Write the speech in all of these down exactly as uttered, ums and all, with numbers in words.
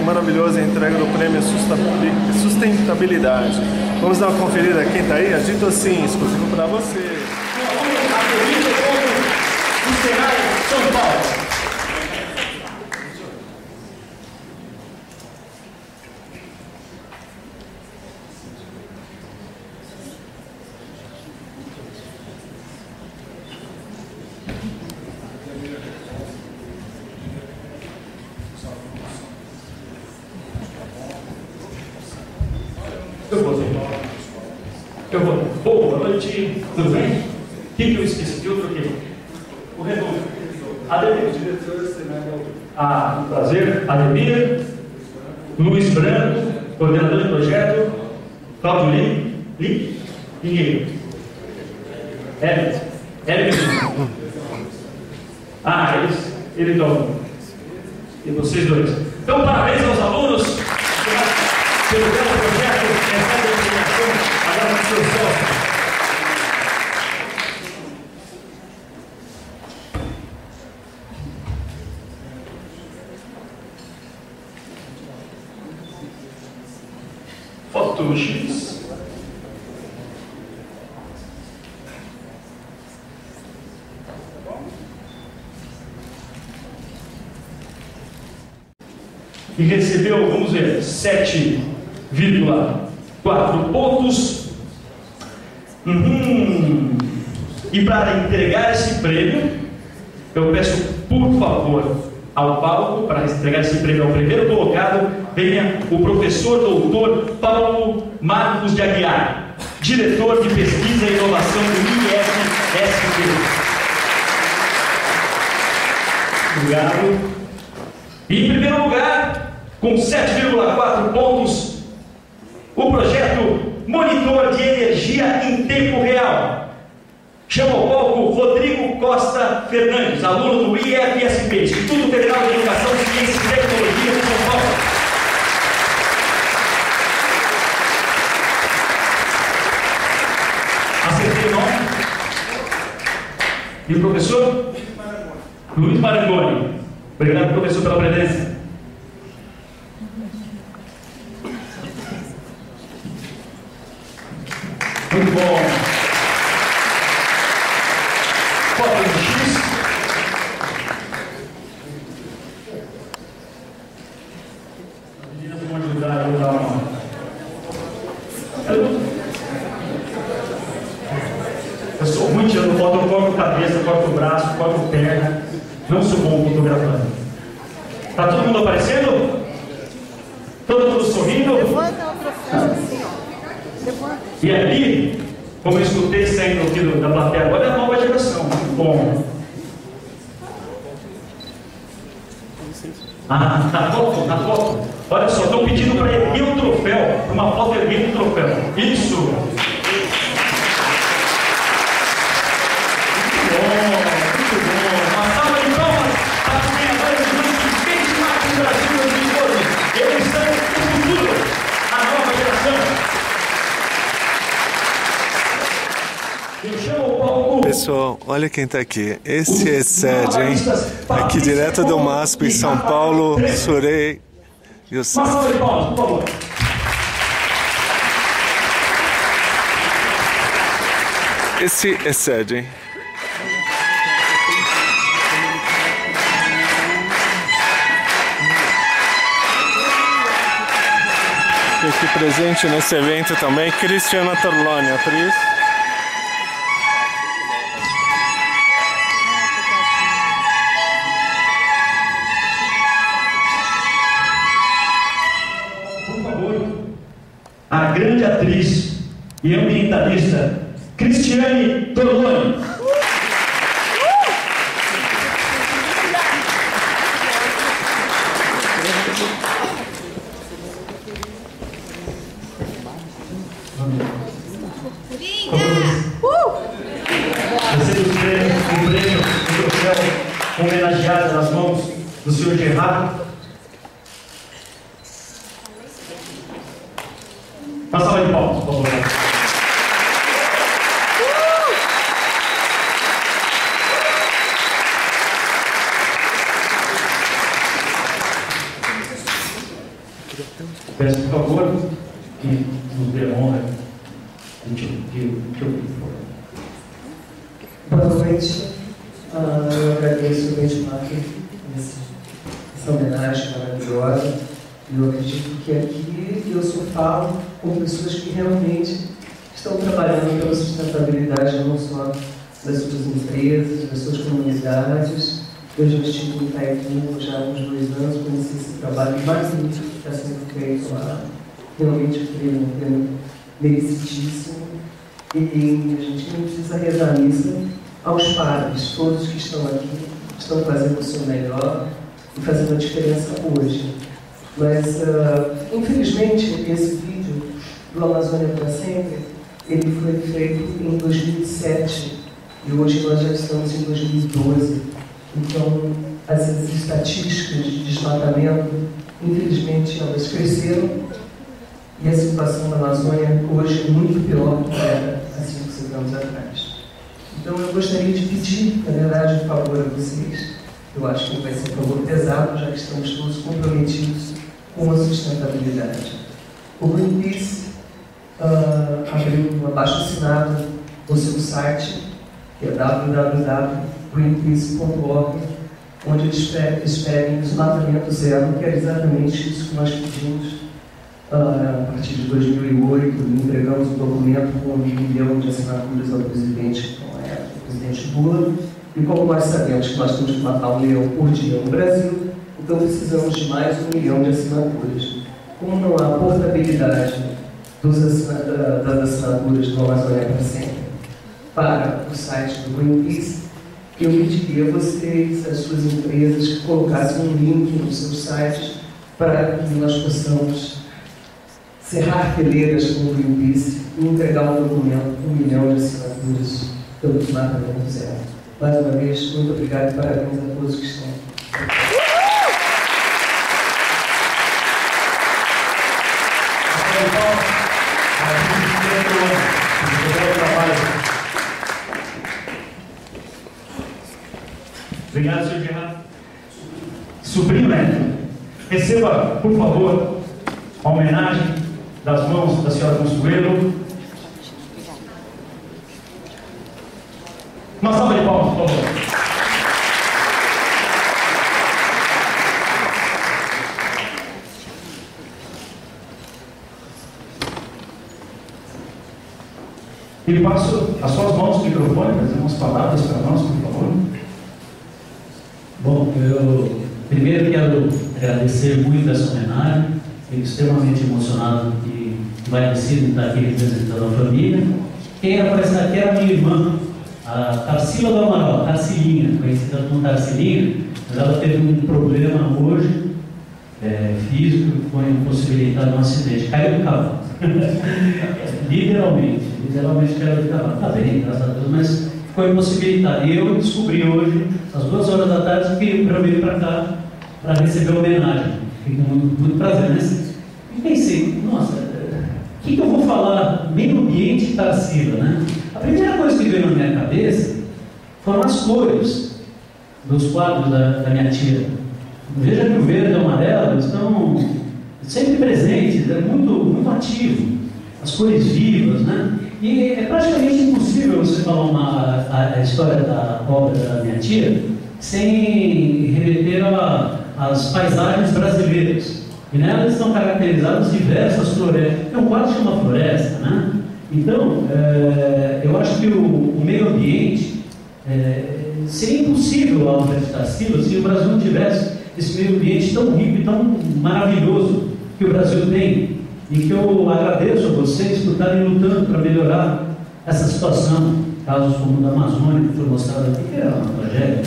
maravilhoso, a entrega do prêmio Sustentabilidade. Vamos dar uma conferida quem está aí? Agito assim, exclusivo para você. São Paulo. Eu vou, eu vou. Boa noite, tudo bem? O que, que eu esqueci? Que outro aqui? O Renato. Ademir. Ah, um prazer. Ademir. Luiz Branco, coordenador de projeto. Cláudio Lim. Lim? Pinheiro. Hélio. Hélio. Ah, eles. Ele então. E vocês dois. Então, parabéns aos alunos pelo belo projeto, essa determinação, agora no seu sócio. Foto X. E recebeu, vamos ver, sete vírgula quatro pontos. Uhum. E para entregar esse prêmio, eu peço, por favor, ao palco, para entregar esse prêmio ao primeiro colocado, venha o professor doutor Paulo Marcos de Aguiar, diretor de pesquisa e inovação do I F S P. Obrigado. E em primeiro lugar, com sete vírgula quatro pontos, o projeto Monitor de Energia em Tempo Real. Chama ao palco Rodrigo Costa Fernandes, aluno do I F S P, Instituto Federal de Educação, Ciência e Tecnologia de São Paulo. Acertei o nome? E o professor? Luiz Marangoni. Obrigado, professor, pela presença. Muito bom. Foto do X. As meninas vão ajudar a dar uma. Eu sou muito tirando foto, eu corto cabeça, corto braço, corto perna. Não sou bom fotografando. Tá todo mundo aparecendo? Todo mundo sorrindo? Levanta o troféu assim, ó. E ali, como eu escutei sempre ouvido da plateia agora, é a nova geração. Muito bom. Ah, na foto, na foto. Olha só, estão pedindo para erguer o troféu. Uma foto erguendo o troféu. Isso. Muito bom, muito bom. Uma salva de palmas para os ganhadores do benchmark do Brasil dois mil e doze. Eles são o futuro, a nova geração. Pessoal, olha quem está aqui. Esse é Sede, hein? Aqui direto do MASP em São Paulo, Surei Youssef. Esse é Sede, hein? E aqui presente nesse evento também, Cristiana Torloni, atriz. A grande atriz e ambientalista Cristiane Torloni. Recebe o prêmio, o prêmio, o troféu homenageado nas mãos do senhor Gerardo. Uma salva de palmas, por favor. Peço, por favor, que nos dê a honra de ouvir, por favor. Boa noite. Uh, eu agradeço o benchmark essa homenagem maravilhosa. Eu acredito que aqui eu só falo com pessoas que realmente estão trabalhando pela sustentabilidade não só das suas empresas, das suas comunidades. Eu já estive em Itaipu já há uns dois anos, conheci esse trabalho magnífico que está sendo feito lá. Realmente foi um tema merecitíssimo. E a gente não precisa rezar a missa aos padres, todos que estão aqui estão fazendo o seu melhor e fazendo a diferença hoje. Mas, uh, infelizmente, esse vídeo do Amazônia para Sempre, ele foi feito em dois mil e sete e hoje nós já estamos em dois mil e doze. Então, as estatísticas de desmatamento, infelizmente, elas cresceram e a situação da Amazônia hoje é muito pior do que era há cinco, seis anos atrás. Então, eu gostaria de pedir, na verdade, um favor a vocês. Eu acho que vai ser um favor pesado, já que estamos todos comprometidos com a sustentabilidade. O Greenpeace uh, abriu um abaixo-assinado no seu site, que é w w w ponto greenpeace ponto org, onde eles esperem desmatamento zero, que é exatamente isso que nós pedimos uh, a partir de dois mil e oito. Entregamos um documento com um milhão de assinaturas ao presidente, então é, o presidente Lula. E como nós sabemos que nós temos que matar um leão por dia no Brasil, então precisamos de mais um milhão de assinaturas. Como não há portabilidade dos assina das assinaturas do Amazônia para Sempre para o site do Greenpeace, eu pediria a vocês, as suas empresas, que colocassem um link nos seus sites para que nós possamos cerrar fileiras com o Greenpeace e entregar um documento com um milhão de assinaturas pelo desmatamento zero. Mais uma vez, muito obrigado e parabéns a todos que estão aqui. Obrigado, senhor Gerardo. Sobrinho Neto, receba, por favor, a homenagem das mãos da senhora Consuelo. Uma salva de palmas, por favor. E passo as suas mãos no microfone para dizer umas palavras para nós, por favor. Bom, eu primeiro quero agradecer muito essa homenagem. Fico extremamente emocionado e agradecido de estar aqui representando a família. Quem era para estar aqui era a minha irmã, a Tarsila do Amaral, Tarsilinha, conhecida como Tarsilinha, mas ela teve um problema hoje, é, físico, que foi impossibilitado um acidente. Caiu do cavalo. literalmente, literalmente caiu do cavalo. Está bem, graças a Deus, mas foi impossibilitado. E eu descobri hoje, às duas horas da tarde, que para vir para cá para receber a homenagem. Fico muito, muito prazer, né? E pensei, nossa, o que, que eu vou falar? Meio ambiente e Tarsila, né? A primeira coisa que veio na minha cabeça foram as cores dos quadros da, da minha tia. Veja que o verde e o amarelo estão sempre presentes, é muito, muito ativo. As cores vivas, né? E é praticamente impossível você falar uma, a, a história da obra da minha tia sem remeter às paisagens brasileiras. E nelas estão caracterizadas diversas florestas. Tem um quadro que chama Floresta, né? Então, é, eu acho que o, o meio ambiente é, seria impossível a obra de Tarsila se o Brasil não tivesse esse meio ambiente tão rico e tão maravilhoso que o Brasil tem. E que eu agradeço a vocês por estarem lutando para melhorar essa situação. Casos como o da Amazônia, que foi mostrado aqui, que era uma tragédia.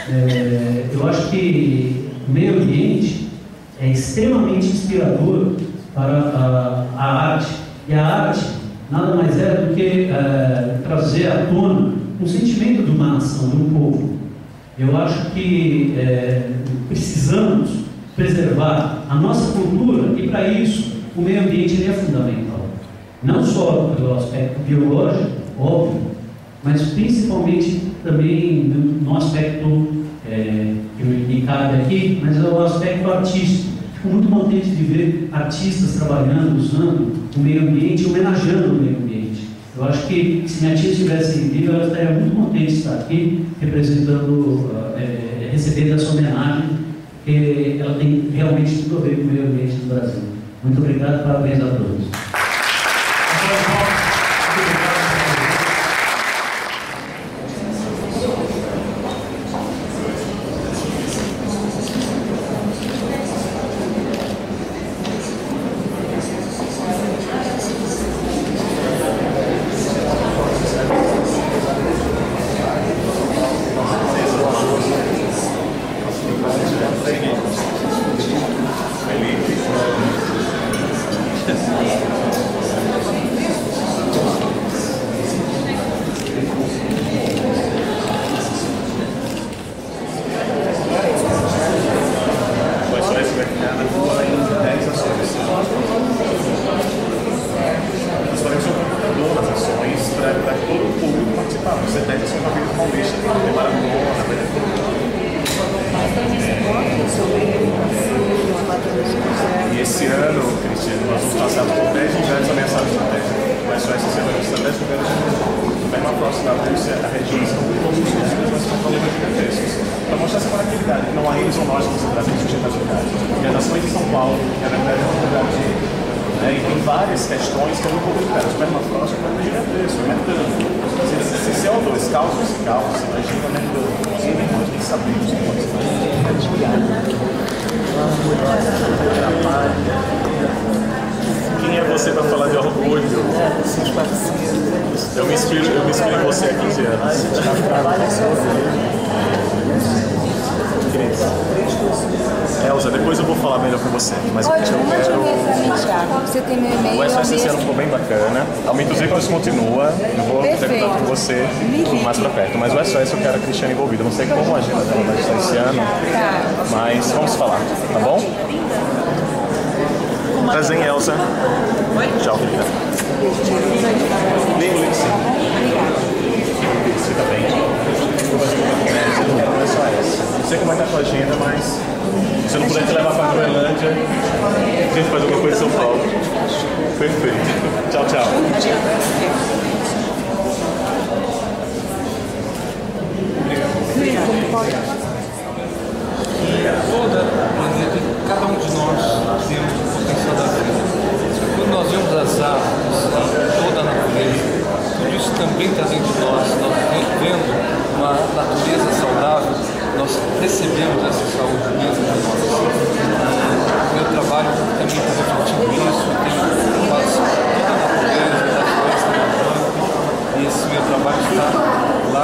É, eu acho que o meio ambiente é extremamente inspirador para a, a arte. E a arte nada mais é do que é, trazer à tona um sentimento de uma nação, de um povo. Eu acho que é, precisamos preservar a nossa cultura e, para isso, o meio ambiente ele é fundamental. Não só pelo aspecto biológico, óbvio, mas principalmente também no, no aspecto é, que me cabe aqui, mas é o aspecto artístico. fico muito contente de ver artistas trabalhando, usando o meio ambiente, homenageando o meio ambiente. Eu acho que se minha tia estivesse viva, ela estaria muito contente de estar aqui, representando, é, recebendo essa homenagem, porque ela tem realmente tudo a ver com o meio ambiente do Brasil. Muito obrigado, parabéns a todos. Quem é você para falar de orgulho? Eu me inspiro, eu me inspiro em você há quinze anos. Elza, depois eu vou falar melhor com você. Mas Olha, eu quero... mande um e-mail pra mim, Thiago. Você tem meu e-mail. O S O S esse ano ficou bem bacana. A Aumento os Ícones continua. Eu vou ter contato com você mais pra perto. Mas o S O S eu quero a Cristiane envolvida. Não sei como a agenda dela vai estar esse ano. Mas vamos falar, tá bom? Prazer em Elza. Tchau, querida. Ligo, ligo sim. Fica bem. Não é só essa. Não sei como é que tá a tua agenda, mas se eu não puder te levar pra Groenlândia, a gente faz alguma coisa em São Paulo. Perfeito. Tchau, tchau. Toda planeta, cada um de nós temos o potencial da vida. Quando nós vemos as árvores, toda a natureza, tudo isso também está dentro de nós. Nós vendo uma natureza saudável, nós recebemos essa saúde mesmo de nós. Meu trabalho também está refletindo isso, tenho quase toda a natureza da floresta amazônica, e esse meu trabalho está lá,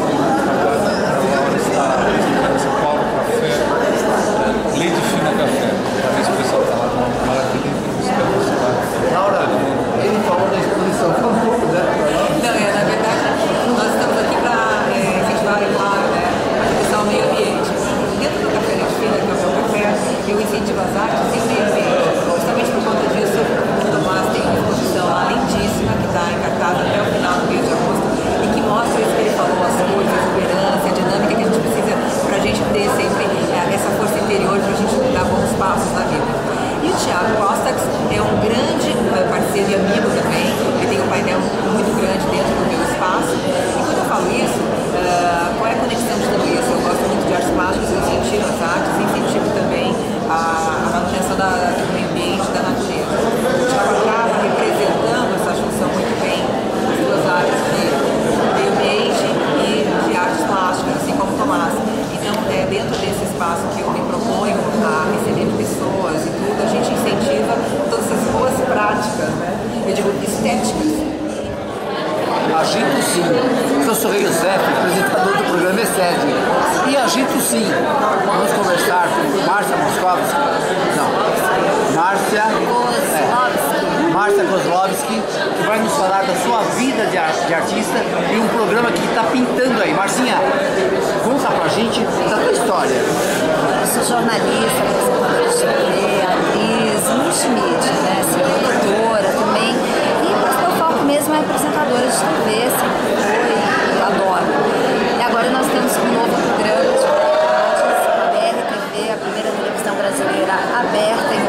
agora está em São Paulo, café, leite fino café. Talvez o pessoal está lá com uma maravilha de buscar você lá. Laura, ele falou da exposição, fala um pouco dela. Não, é, na verdade, nós estamos aqui para é, incentivar, claro, né, a proteção ao meio ambiente. Dentro do Café Leite Fino, que é o meu café, eu incentivo as artes e o meio ambiente. Justamente por conta disso, o Tomás tem uma exposição lá lindíssima, que está encartada até o final do mês de agosto, e que mostra isso que ele falou, as cores, a exuberância, a dinâmica que a gente precisa para a gente ter sempre é, essa força interior para a gente dar bons passos na vida. E o Thiago Costax é um grande uh, parceiro e amigo também, ele tem um painel muito grande dentro do meu espaço. E quando eu falo isso, uh, qual é a conexão de tudo isso? Eu gosto muito de artes plásticas, eu incentivo as artes, incentivo também a, a manutenção da, do meio ambiente, da natureza. O Thiago acaba representando essa junção muito bem, as duas áreas de meio ambiente e de artes plásticas, assim como o Tomás. Então, é dentro desse espaço que eu me proponho a receber pessoas e tudo, a gente incentiva todas essas boas práticas, né? Eu digo estéticas. Agito sim. Eu sou Rei Youssef, apresentador do programa ESED. E agito sim. Vamos conversar com Márcia Moscovski. Não. Márcia. É, Márcia Kozlovski, que vai nos falar da sua vida de, art de artista e um programa que está pintando aí. Marcinha, conta pra gente da tua história. Eu sou jornalista, apresentadora de T V, atriz, multimídia, né? Sou produtora também. E mas meu foco mesmo é apresentadora de T V, sempre foi, eu adoro. E agora nós temos um novo programa de reportagens, a B R T V, a primeira televisão brasileira aberta e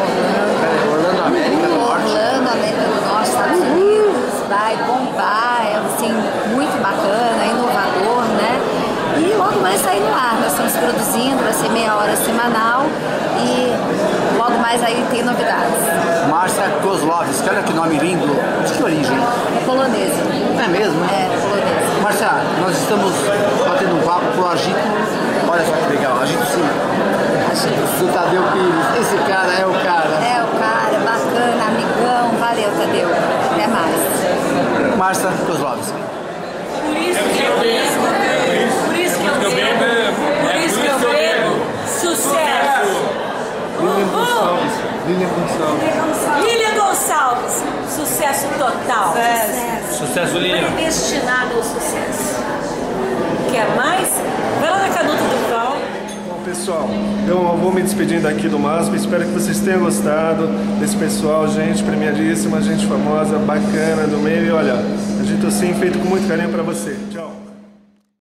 Novidades. Márcia Kozlovski, olha que nome lindo. De que origem? É polonesa. É mesmo? É, polonesa. Márcia, nós estamos batendo um papo pro Agito. Olha só que legal, Agito Sim. Agito. Do Tadeu Pires. Esse cara é o cara. É o cara, bacana, amigão. Valeu, Tadeu. Até mais. Márcia Kozlovski. Por isso que eu bebo, por isso que eu bebo, por isso que eu bebo, sucesso! Lilian Gonçalves. Lilian Gonçalves. Lilian Gonçalves, sucesso total. Sucesso. Sucesso, Lilian. Predestinado ao sucesso. Quer mais? Vai lá na Canuto do Val. Bom, pessoal, eu vou me despedindo aqui do MASP. Espero que vocês tenham gostado desse pessoal, gente premiadíssima, gente famosa, bacana do meio. E olha, Agito Sim feito com muito carinho pra você. Tchau.